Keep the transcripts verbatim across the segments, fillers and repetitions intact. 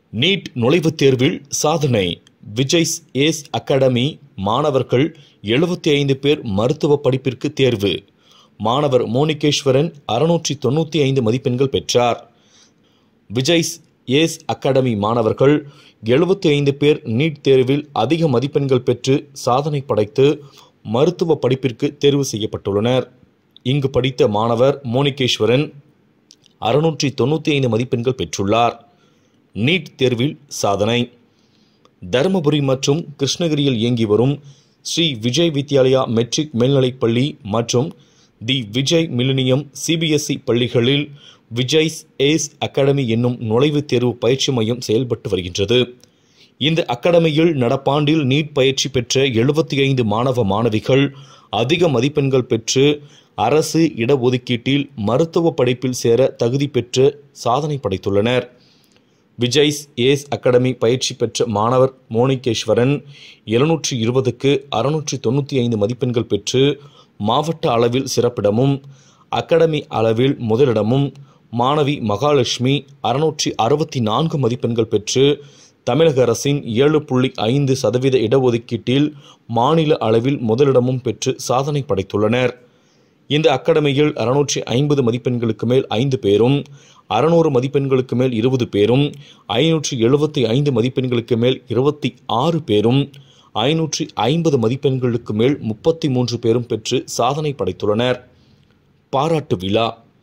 NEET நுழைவுத் தேர்வில் சாதனை. விஜய் ஏஸ் அகாடமி மாணவர்கள் எழுபத்தி ஐந்து பேர் மருத்துவ படிப்பிற்கு தேர்வு. மாணவர் மோனிகேஸ்வரன் அறுநூற்றி தொண்ணூற்றி ஐந்து மதிப்பெண்கள் பெற்றார். விஜய் ஏஸ் அகாடமி மாணவர்கள் எழுபத்தி ஐந்து பேர் நீட் தேர்வில் அதிக மதிப்பெண்கள் பெற்று சாதனை படைத்து மருத்துவ படிப்பிற்கு தேர்வு செய்யப்பட்டுள்ளனர். இங்கு படித்த மாணவர் மோனிகேஸ்வரன் அறுநூற்றி தொண்ணூற்றி ஐந்து மதிப்பெண்கள் பெற்றுள்ளார். நீட் தேர்வில் சாதனை. தருமபுரி மற்றும் கிருஷ்ணகிரியில் இயங்கி வரும் ஸ்ரீ விஜய் வித்யாலயா மெட்ரிக் மேல்நிலைப்பள்ளி மற்றும் தி விஜய் மில்லினியம் சிபிஎஸ்இ பள்ளிகளில் விஜய் ஏஸ் அகாடமி என்னும் நுழைவுத் தேர்வு பயிற்சி மையம் செயல்பட்டு வருகின்றது. இந்த அகாடமியில் நடப்பாண்டில் நீட் பயிற்சி பெற்ற எழுபத்தி ஐந்து மாணவ மாணவிகள் அதிக மதிப்பெண்கள் பெற்று அரசு இடஒதுக்கீட்டில் மருத்துவ படிப்பில் சேர தகுதி பெற்று சாதனை படைத்துள்ளனர். விஜய் ஏஸ் அகாடமி பயிற்சி பெற்ற மாணவர் மோனிகேஸ்வரன் எழுநூற்றி இருபதுக்கு அறுநூற்றி தொண்ணூற்றி ஐந்து மதிப்பெண்கள் பெற்று மாவட்ட அளவில் சிறப்பிடமும் அகாடமி அளவில் முதலிடமும், மாணவி மகாலட்சுமி அறுநூற்றி அறுபத்தி நான்கு மதிப்பெண்கள் பெற்று தமிழக அரசின் ஏழு புள்ளி ஐந்து சதவீத இடஒதுக்கீட்டில் மாநில அளவில் முதலிடமும் பெற்று சாதனை படைத்துள்ளனர். இந்த அகாடமியில் அறுநூற்றி ஐம்பது மதிப்பெண்களுக்கு மேல் ஐந்து பேரும், அறுநூறு மதிப்பெண்களுக்கு மேல் இருபது பேரும், ஐநூற்றி எழுபத்தி ஐந்து மதிப்பெண்களுக்கு மேல் இருபத்தி ஆறு பேரும், ஐநூற்றி ஐம்பது மதிப்பெண்களுக்கு மேல் முப்பத்தி மூன்று பேரும் பெற்று சாதனை படைத்துள்ளனர். பாராட்டு விழா.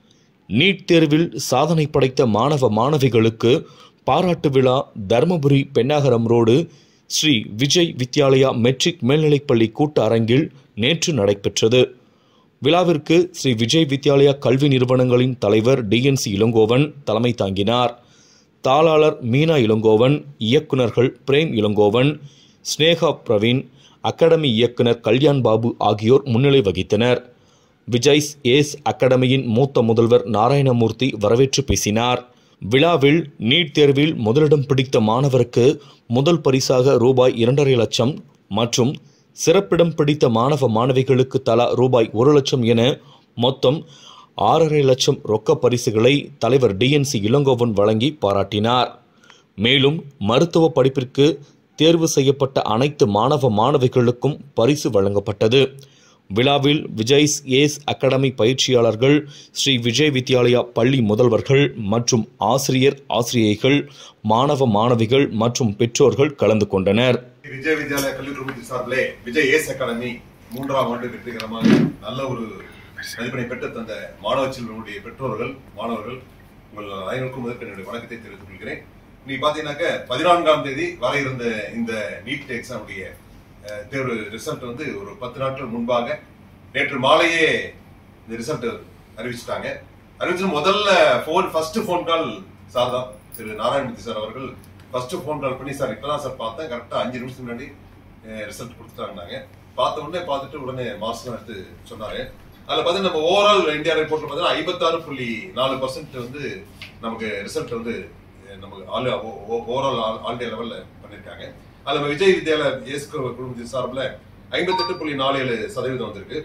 நீட் தேர்வில் சாதனை படைத்த மாணவ மாணவிகளுக்கு பாராட்டு விழா தருமபுரி பெண்ணாகரம் ரோடு ஸ்ரீ விஜய் வித்யாலயா மெட்ரிக் மேல்நிலைப்பள்ளி கூட்ட அரங்கில் நேற்று நடைபெற்றது. விழாவிற்கு ஸ்ரீ விஜய் வித்யாலயா கல்வி நிறுவனங்களின் தலைவர் டிஎன்சி இளங்கோவன் தலைமை தாங்கினார். தாளாளர் மீனா இளங்கோவன், இயக்குநர்கள் பிரேம் இளங்கோவன், ஸ்னேகா பிரவீன், அகாடமி இயக்குனர் கல்யாண் பாபு ஆகியோர் முன்னிலை வகித்தனர். விஜய் ஏஸ் அகாடமியின் மூத்த முதல்வர் நாராயணமூர்த்தி வரவேற்று பேசினார். விழாவில் நீட் தேர்வில் முதலிடம் பிடித்த மாணவருக்கு முதல் பரிசாக ரூபாய் இரண்டரை லட்சம் மற்றும் சிறப்பிடம் பிடித்த மாணவ மாணவிகளுக்கு தலா ரூபாய் ஒரு லட்சம் என மொத்தம் ஆறரை லட்சம் ரொக்க பரிசுகளை தலைவர் டிஎன்சி இளங்கோவன் வழங்கி பாராட்டினார். மேலும் மருத்துவ படிப்பிற்கு தேர்வு செய்யப்பட்ட அனைத்து மாணவ மாணவிகளுக்கும் பரிசு வழங்கப்பட்டது. விழாவில் விஜய் ஏஸ் அகாடமி பயிற்சியாளர்கள், ஸ்ரீ விஜய் வித்யாலயா பள்ளி முதல்வர்கள் மற்றும் ஆசிரியர் ஆசிரியைகள், மாணவ மாணவிகள் மற்றும் பெற்றோர்கள் கலந்து கொண்டனர். விஜய் வித்யாலயா கல்லூரி சார்பிலே விஜய் ஏஸ் அகாடமி மூன்றாம் ஆண்டு வெற்றிகரமாக நல்ல ஒரு மதிப்பெண்ணை பெற்று தந்த மாணவ செல்வனுடைய பெற்றோர்கள், மாணவர்கள் உங்கள் அனைவருக்கும் முதற்கு என்னுடைய வணக்கத்தை தெரிவித்துக் கொள்கிறேன். நீ பாத்தீங்கன்னாக்க பதினான்காம் தேதி வர இருந்த இந்த நீட் எக்ஸாமுடைய தேர்வு ரிசல்ட் வந்து ஒரு பத்து நாட்கள் முன்பாக நேற்று மாலையே இந்த ரிசல்ட் அறிவிச்சுட்டாங்க. அறிவிச்சு முதல்ல phone first phone call sir தான், திரு நாராயணமூர்த்தி சார் அவர்கள் ஃபர்ஸ்ட் போன் கால் பண்ணி, சார் இப்பதான் சார் பார்த்தேன், கரெக்டா அஞ்சு நிமிஷம் முன்னாடி ரிசல்ட் கொடுத்துட்டாங்க. பார்த்த உடனே பார்த்துட்டு உடனே மார்க்ஸ் எடுத்து சொன்னாரு. அதுல பாத்தீங்கன்னா நம்ம ஓவரால் இந்தியா ரிப்போர்ட்ல பாத்தீங்கன்னா ஐம்பத்தி ஆறு புள்ளி நாலு பர்சன்ட் வந்து நமக்கு ரிசல்ட் வந்து நமக்கு ஆல் ஓவரால் ஆல் இந்தியா லெவல்ல பண்ணிருக்காங்க. அது நம்ம விஜய் வித்யாலயா ஏஸ் குழுமத்தின் சார்பில் ஐம்பத்தி எட்டு புள்ளி நாலு ஏழு சதவீதம் வந்திருக்கு.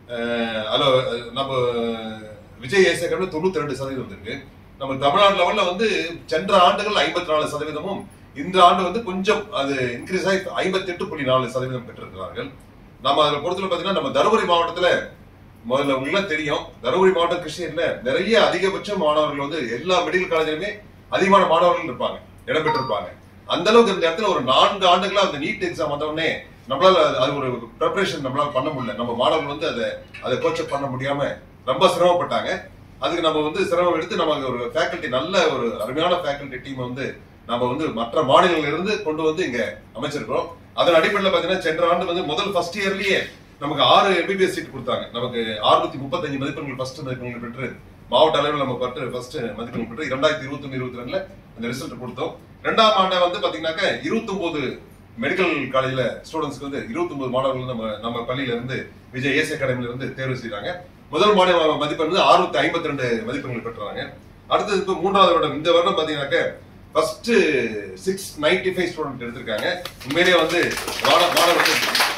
அதுல நம்ம விஜய் ஏஸ் அகாடமி தொண்ணூத்தி ரெண்டு சதவீதம் வந்திருக்கு. நம்ம தமிழ்நாடு லெவல்ல வந்து சென்ற ஆண்டுகள் ஐம்பத்தி நாலு சதவீதமும் இந்த ஆண்டு வந்து கொஞ்சம் அது இன்க்ரீஸ் ஆகி ஐம்பத்தி எட்டு புள்ளி நாலு சதவீதம் பெற்றிருக்கிறார்கள். நம்ம அதில் பொறுத்தவரை பாத்தீங்கன்னா நம்ம தருமபுரி மாவட்டத்துல முதல்ல உங்களுக்கு தெரியும், தருமபுரி மாவட்டம் கிருஷ்ணகிரியில நிறைய அதிகபட்ச மாணவர்கள் வந்து எல்லா மெடிக்கல் காலேஜிலுமே அதிகமான மாணவர்கள் இருப்பாங்க, இடம்பெற்றிருப்பாங்க. அந்த அளவுக்கு இந்த இடத்துல ஒரு நான்கு ஆண்டுகளா அந்த நீட் எக்ஸாம் வந்த உடனே நம்மளால அது ஒரு ப்ரிப்பரேஷன் நம்மளால பண்ண முடியல. நம்ம மாணவர்கள் வந்து அதை அதை கோச்சப் பண்ண முடியாம ரொம்ப சிரமப்பட்டாங்க. அதுக்கு நம்ம வந்து சிரமம் எடுத்து நம்ம ஒரு ஃபேக்கல்டி, நல்ல ஒரு அருமையான ஃபேக்கல்டி டீம் வந்து நம்ம வந்து மற்ற மாநிலங்களில் இருந்து கொண்டு வந்து இங்க அமைச்சிருக்கிறோம். அதன் அடிப்படையில் பாத்தீங்கன்னா சென்ற ஆண்டு வந்து முதல் ஃபர்ஸ்ட் இயர்லயே நமக்கு ஆறு எம்பிபிஎஸ் சீட் கொடுத்தாங்க. நமக்கு அறுநூத்தி முப்பத்தஞ்சு மதிப்பெண்கள் ஃபர்ஸ்ட் மதிப்பெண்கள் பெற்று மாவட்ட அளவில் நம்ம பட்டு ஃபர்ஸ்ட் மதிப்பெண்கள் பெற்று இரண்டாயிரத்தி இருபத்தி ஒன்னு இருபத்தி ரெண்டுல அந்த ரிசல்ட் கொடுத்தோம். ரெண்டாம் ஆண்டை வந்து பாத்தீங்கன்னாக்க இருபத்தி ஒன்பது மெடிக்கல் காலேஜ்ல ஸ்டூடெண்ட்ஸ்க்கு வந்து இருபத்தி ஒன்பது மாணவர்கள் நம்ம நம்ம பள்ளியில இருந்து விஜய் ஏஸ் அகாடமில இருந்து தேர்வு செய்யறாங்க. முதல் மாநில மதிப்பெண் வந்து அறுநூத்தி ஐம்பத்தி ரெண்டு மதிப்பெண்கள் பெற்றாங்க. அடுத்தது இப்போ மூன்றாவது வருடம், இந்த வருடம் பாத்தீங்கன்னாக்க first six ninety five student எடுத்திருக்காங்க. உண்மையிலேயே வந்து மாணவர்கள்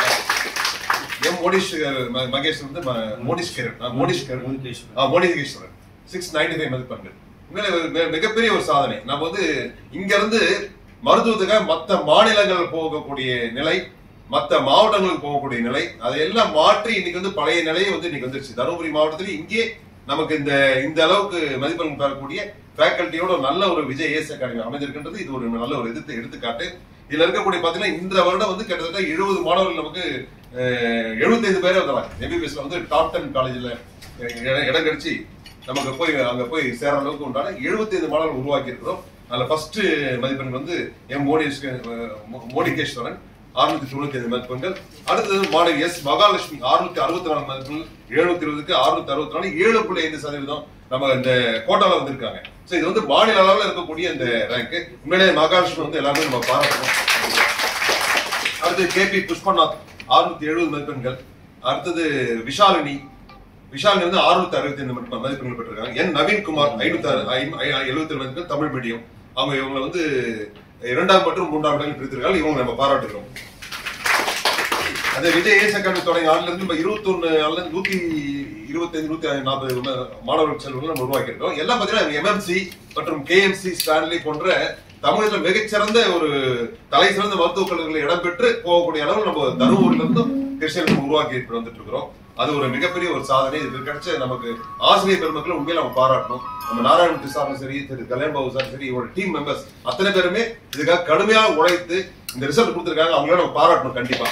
எம் மோனிஷ் மகேஷ் வந்து Moniskaran Moniskaran Monikeswaran six ninety five மதிப்பெண்கள். உண்மையிலே மிகப்பெரிய ஒரு சாதனை. நம்ம வந்து இங்க இருந்து மருத்துவத்துக்காக மற்ற மாநிலங்கள் போகக்கூடிய நிலை, மற்ற மாவட்டங்களுக்கு போகக்கூடிய நிலை, அதையெல்லாம் மாற்றி இன்னைக்கு வந்து பழைய நிலையை வந்து இன்னைக்கு வந்துருச்சு. தருமபுரி மாவட்டத்திலே இங்கே நமக்கு இந்த இந்த அளவுக்கு மதிப்பெண் பெறக்கூடிய ஃபேக்கல்ட்டியோட நல்ல ஒரு விஜய் ஏஎஸ் அகாடமி அமைந்திருக்கின்றது. இது ஒரு நல்ல ஒரு எதிர்த்து எடுத்துக்காட்டு. இதுல இருக்கக்கூடிய பாத்தீங்கன்னா இந்த வருடம் வந்து கிட்டத்தட்ட எழுபது மாணவர்கள் நமக்கு எழுபத்தி ஐந்து பேரே வந்துடுறாங்க. எம்பிபிஎஸ்ல வந்து டாப் டென் காலேஜ்ல இடம் கிடைச்சி நமக்கு போய் அங்க போய் சேர அளவுக்கு உண்டான எழுபத்தி ஐந்து மாணவர்கள் உருவாக்கி இருக்கிறோம். அதுல ஃபர்ஸ்ட் மதிப்பெண் வந்து எம் மோடி மோனிகேஸ்வரன் அறுநூத்தி தொண்ணூத்தி ஐந்து மதிப்பெண்கள். அடுத்தது மாணவி எஸ் மகாலட்சுமி அறுநூத்தி அறுபத்தி நாலு மதிப்பெண்கள், எழுநூத்தி இருபதுக்கு அறுநூத்தி அறுபத்தி நாலு ஏழு புள்ளி ஐந்து சதவீதம் நம்ம இந்த கோட்டால வந்திருக்காங்க. சோ இது வந்து மாநில அளவில் இருக்கக்கூடிய இந்த ரேங்க். உண்மையிலேயே மகாலட்சுமி வந்து எல்லாருமே நம்ம பாராட்டணும். அடுத்து கே பி புஷ்பநாத் அறுநூத்தி எழுபது மதிப்பெண்கள். அடுத்தது விஷாலினி விஷாலினி வந்து அறுநூத்தி அறுபத்தி ஐந்து மதிப்பெண்கள் பெற்றிருக்காங்க. என் நவீன்குமார் ஐநூத்தி எழுபத்தி ஏழு மதிப்பெண்கள், தமிழ் மீடியம். அவங்க இவங்களை வந்து இரண்டாம் மற்றும் மூன்றாம் இடங்கள் பிரித்திருக்காங்க. இவங்க நம்ம பாராட்டுகிறோம். அந்த விஜய் ஏஎஸ் அகாடமி தொடங்கிய ஆண்டுல இருந்து நம்ம இருபத்தி ஒன்னு நூத்தி இருபத்தி ஐந்து நூத்தி நாற்பது மாணவர்கள் செல்வங்கள் நம்ம உருவாக்கி இருக்கோம். எல்லாம் பாத்தீங்கன்னா எம்எம்சி மற்றும் கேஎம்சி ஸ்டான்லி போன்ற தமிழகத்தில் மிகச்சிறந்த ஒரு தலை சிறந்த மருத்துவக் கல்லூரிகளில் இடம்பெற்று போகக்கூடிய அளவு நம்ம தருமபுரியில இருந்தும் கிருஷ்ணகிரி உருவாக்கி வந்துட்டு இருக்கிறோம். அது ஒரு மிகப்பெரிய ஒரு சாதனை. இது கிடைச்ச நமக்கு ஆசிரியர் பெருமக்களை உண்மையில நம்ம பாராட்டணும். நம்ம நாராயணமூர்த்தி சாரும் சரி, திரு கல்யாண் பாபு சார் சரி, இவரோட டீம் மெம்பர்ஸ் அத்தனை பேருமே இதுக்காக கடுமையாக உழைத்து இந்த ரிசல்ட் கொடுத்திருக்காங்க. அவங்கள நம்ம பாராட்டணும் கண்டிப்பா.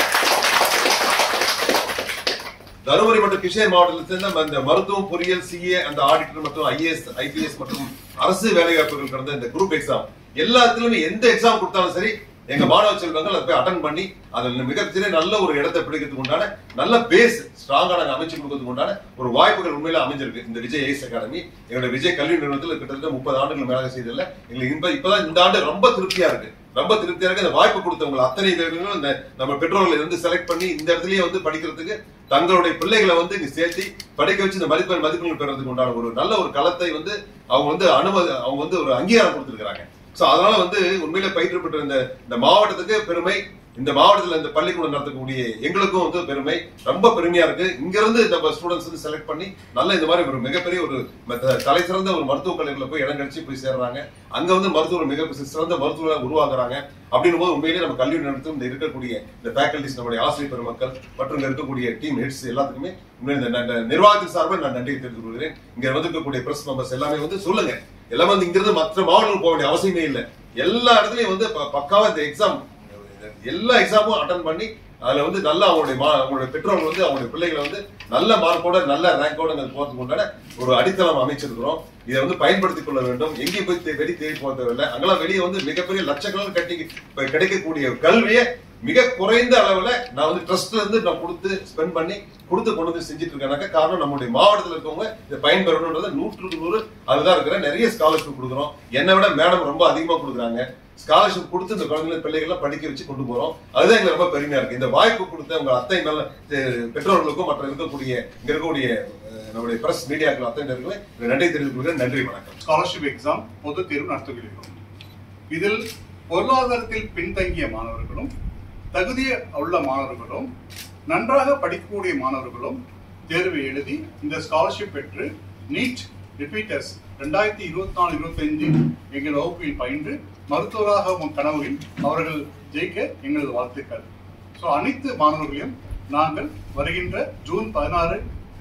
தருமபுரி மற்றும் கிருஷ்ணகிரி மாவட்டத்தில் சேர்ந்த இந்த மருத்துவம், பொறியியல், சிஏ, அந்த ஆடிட்டர் மற்றும் ஐஏஎஸ், ஐபிஎஸ் மற்றும் அரசு வேலைவாய்ப்புகள் கடந்த இந்த குரூப் எக்ஸாம் எல்லாத்துலயுமே எந்த எக்ஸாம் கொடுத்தாலும் சரி எங்க மாணவ செல்வங்கள் அதை போய் அட்டன் பண்ணி அதில் மிகப்பெரிய நல்ல ஒரு இடத்தை பிடிக்கிறதுக்கு உண்டான நல்ல பேஸ் ஸ்ட்ராங்கா நாங்க அமைச்சு கொடுக்கறதுக்கு உண்டான ஒரு வாய்ப்புகள் உண்மையில அமைஞ்சிருக்கு இந்த விஜய் ஏஎஸ் அகாடமி. எங்களோட விஜய் கல்வி நிறுவனத்தில் கிட்டத்தட்ட முப்பது ஆண்டுகள் மேலாக செய்ததில்ல. எங்களுக்கு இப்பதான் இந்த ஆண்டு ரொம்ப திருப்தியா இருக்கு. ரொம்ப திருப்தியா இருக்கு. இந்த வாய்ப்பு கொடுத்தவங்க அத்தனை பேர்களும் இந்த நம்ம பெற்றோர்களை வந்து செலக்ட் பண்ணி இந்த இடத்துலயே வந்து படிக்கிறதுக்கு தங்களுடைய பிள்ளைகளை வந்து இங்க சேர்த்தி படிக்க வச்சு இந்த மதிப்பெண் மதிப்பெண்கள் பெறதுக்கு உண்டான ஒரு நல்ல ஒரு களத்தை வந்து அவங்க வந்து அனுமதி அவங்க வந்து ஒரு அங்கீகாரம் கொடுத்திருக்கிறாங்க. சோ அதனால வந்து உண்மையில பயிற்று பெற்ற இந்த இந்த மாவட்டத்துக்கு பெருமை, இந்த மாவட்டத்தில் இந்த பள்ளிக்கூடம் நடத்தக்கூடிய எங்களுக்கும் வந்து பெருமை, ரொம்ப பெருமையா இருக்கு. இங்க இருந்து நம்ம ஸ்டூடெண்ட்ஸ் வந்து செலக்ட் பண்ணி நல்ல இந்த மாதிரி ஒரு மிகப்பெரிய ஒரு தலை சிறந்த ஒரு மருத்துவக் கல்லூரியில போய் இடம் கழிச்சு போய் சேர்றாங்க. அங்க வந்து மருத்துவர் மிக சிறந்த மருத்துவரை உருவாக்குறாங்க. அப்படின்னும் போது உண்மையிலேயே நம்ம கல்வி நிறுவனத்தில் இந்த இருக்கக்கூடிய இந்த ஃபேக்கல்டிஸ், நம்முடைய ஆசிரியர் பெருமக்கள் மற்றும் இங்க இருக்கக்கூடிய டீம் ஹெட்ஸ் எல்லாத்துக்குமே இந்த நிர்வாகத்தின் சார்பில் நான் நன்றி தெரிவித்துக் கொள்கிறேன். இங்க வந்து இருக்கக்கூடிய பிரஸ் மெம்பர்ஸ் எல்லாமே வந்து சொல்லுங்க, எல்லாமே வந்து இங்கிருந்து மற்ற மாவட்டங்களுக்கு போக வேண்டிய அவசியமே இல்லை. எல்லா இடத்துலயும் வந்து பக்காவா இந்த எக்ஸாம் எல்லா எக்ஸாமும் அட்டன் பண்ணி அதுல வந்து நல்லா அவங்களுடைய அவங்களுடைய பெற்றோர்கள் வந்து அவங்களுடைய பிள்ளைகளை வந்து நல்ல மார்க்கோட நல்ல ரேங்கோட போறதுக்கு உண்டான ஒரு அடித்தளம் அமைச்சிருக்கிறோம். இதை வந்து பயன்படுத்திக் கொள்ள வேண்டும். எங்கேயும் போய் வெளியே தேடி போக தேவையில்லை. அங்கெல்லாம் வெளியே வந்து மிகப்பெரிய லட்சக்கணக்கில் கட்டி கிடைக்கக்கூடிய கல்வியை மிக குறைந்த அளவுல நான் வந்து ட்ரஸ்ட்ல இருந்து நான் கொடுத்து ஸ்பெண்ட் பண்ணி கொடுத்து கொண்டு வந்து செஞ்சுட்டு இருக்கேனாக்க காரணம் நம்முடைய மாவட்டத்தில் இருக்கவங்க இதை பயன்பெறணும்ன்றத நூற்றுக்கு நூறு அதுதான் இருக்கிற. நிறைய ஸ்காலர்ஷிப் கொடுக்குறோம். என்னை விட மேடம் ரொம்ப அதிகமா கொடுக்குறாங்க. ஸ்காலர்ஷிப் கொடுத்து இந்த குழந்தைங்க பிள்ளைகளை படிக்க வச்சு கொண்டு போறோம். அதுதான் எங்களுக்கு ரொம்ப பெருமையா இருக்கு. இந்த வாய்ப்பு கொடுத்த உங்க அத்தை மேல பெற்றோர்களுக்கும் மற்ற இருக்கக்கூடிய இங்க இருக்கக்கூடிய நம்முடைய பிரஸ் மீடியாக்கள் அத்தனை பேருக்குமே நன்றி தெரிவித்துக் கொள்கிறேன். நன்றி, வணக்கம். ஸ்காலர்ஷிப் எக்ஸாம் பொது தேர்வு நடத்துகிறோம். இதில் பொருளாதாரத்தில் பின்தங்கிய மாணவர்களும் தகுதிய உள்ள மாணவர்களும் நன்றாக படிக்கக்கூடிய மாணவர்களும் தேர்வை எழுதி இந்த ஸ்காலர்ஷிப் பெற்று நீட் ரிப்பீட்டர்ஸ் ரெண்டாயிரத்தி இருபத்தி நாலு இருபத்தி ஐந்து எங்கள் வகுப்பில் பயின்று மருத்துவராக கனவில் அவர்கள் ஜெயிக்க எங்களது வாழ்த்துக்கள். ஸோ அனைத்து மாணவர்களையும் நாங்கள் வருகின்ற ஜூன் பதினாறு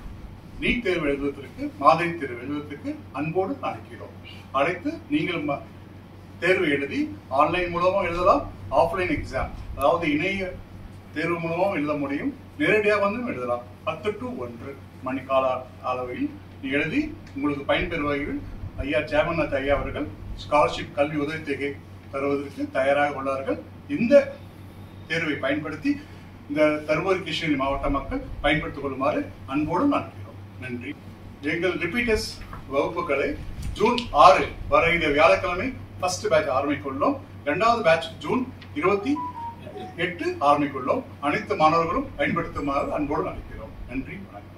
நீட் தேர்வு எழுதுவதற்கு மாதிரி தேர்வு எழுதுவதற்கு அன்போடு அழைக்கிறோம். அழைத்து நீங்கள் தேர்வு எழுதி ஆன்லைன் மூலமாக எழுதலாம், ஆஃப்லைன் எக்ஸாம் அதாவது இணைய தேர்வு மூலமாக எழுத முடியும், நேரடியாக வந்து எழுதலாம். பத்து டு ஒன்று மணி கால அளவில் எழுதி உங்களுக்கு பயன்பெறுவர்கள் ஐயா ஜெயமன்னாத் ஐயா அவர்கள் ஸ்காலர்ஷிப் கல்வி உதவித்தொகை தருவதற்கு தயாராக உள்ளார்கள். இந்த தேர்வை பயன்படுத்தி இந்த தருமபுரி கிருஷ்ணகிரி மாவட்ட மக்கள் பயன்படுத்திக் கொள்ளுமாறு அன்போடு அனுப்புகிறோம். நன்றி. எங்கள் ரிப்பீட்டர்ஸ் வகுப்புகளை ஜூன் ஆறு வரைகிற வியாழக்கிழமை ஃபர்ஸ்ட் பேட்ச் ஆரம்பிக்குள்ளோம். இரண்டாவது பேட்ச் ஜூன் இருபத்தி எட்டு ஆரம்பிக்குள்ளோம். அனைத்து மாணவர்களும் பயன்படுத்துமாறு அன்போடு அனுப்புகிறோம். நன்றி, வணக்கம்.